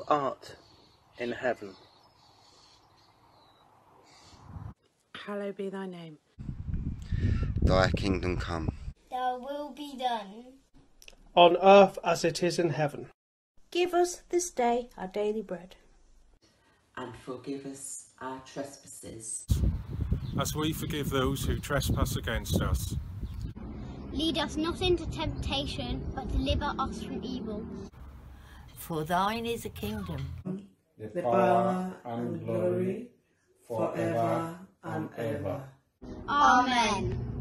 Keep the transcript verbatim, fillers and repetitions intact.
who art in heaven. Hallowed be thy name. Thy kingdom come. Thy will be done. On earth as it is in heaven. Give us this day our daily bread. And forgive us our trespasses, as we forgive those who trespass against us. Lead us not into temptation, but deliver us from evil. For thine is the kingdom, the power and glory, forever and ever. Amen.